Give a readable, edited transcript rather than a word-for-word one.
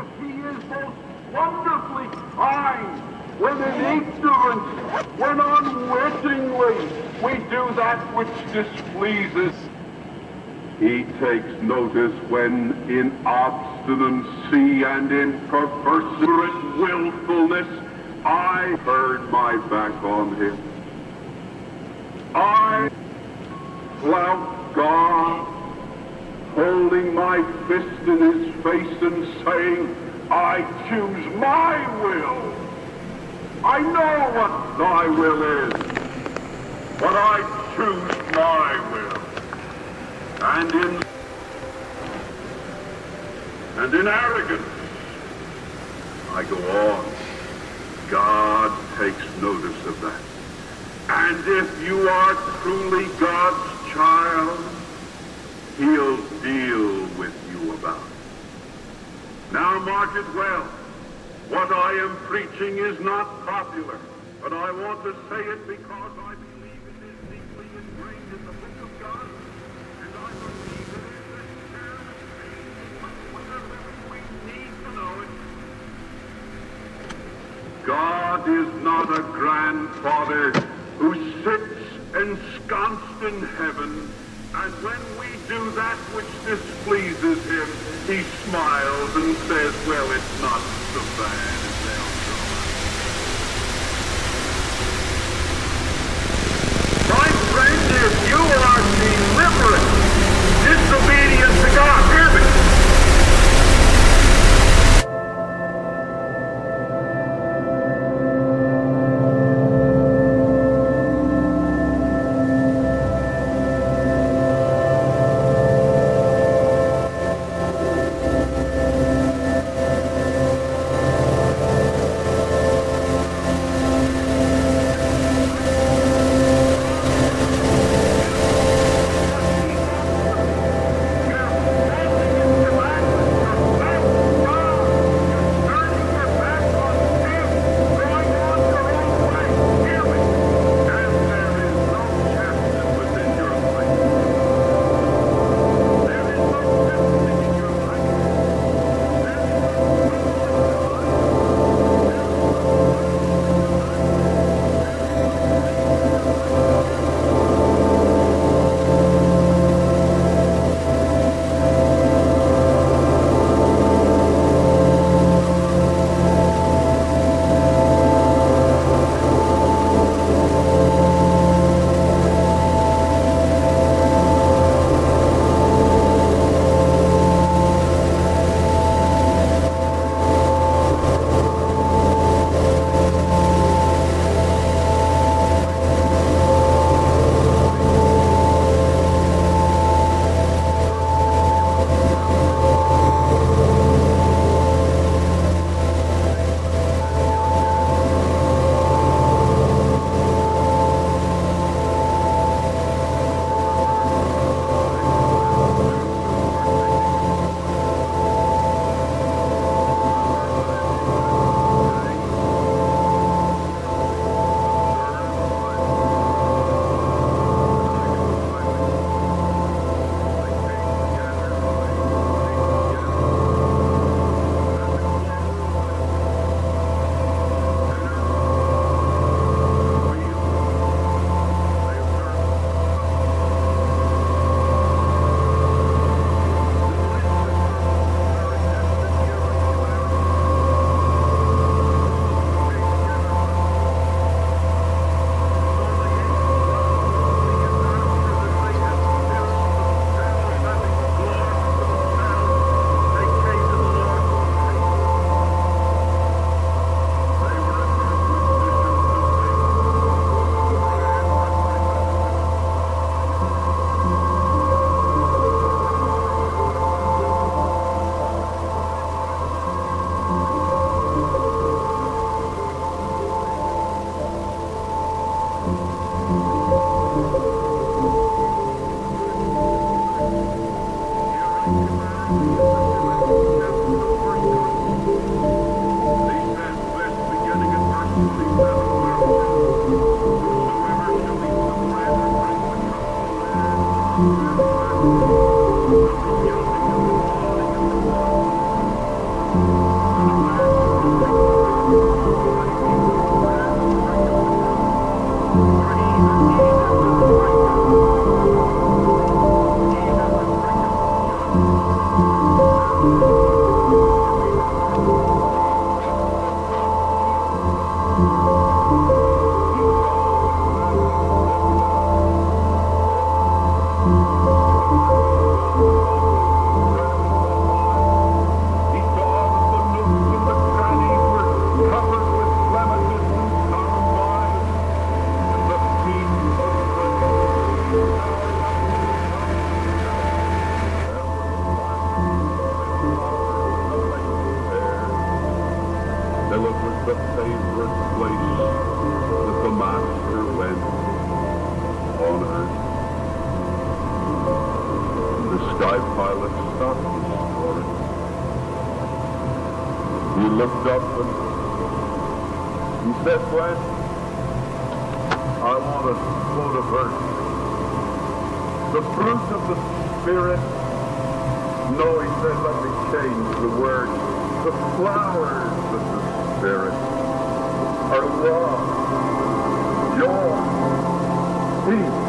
if he is most wonderfully kind, when in ignorance, when unwittingly we do that which displeases. He takes notice when in obstinacy and in perverse willfulness I turn my back on him. I flout God, holding my fist in his face and saying, I choose my will. I know what thy will is, but I choose my will. And in arrogance, I go on. God takes notice of that. And if you are truly God's child, he'll deal with you about it. Now mark it well. What I am preaching is not popular, but I want to say it because I believe it is deeply ingrained in the book of God, and I believe it is necessary whenever we need to know it. God is not a grandfather who sits ensconced in heaven, and when we do that which displeases him, he smiles and says, well, it's not so bad as they'll go. My friend, if you are deliberate, disobedient to God, hear me. favorite place that the Master went on earth. The sky pilot stopped his story. He looked up and he said, "Glenn, I want to quote a verse. The fruit of the Spirit," no, he said, let me change the word. "The flowers of the Spirit are love, joy, peace,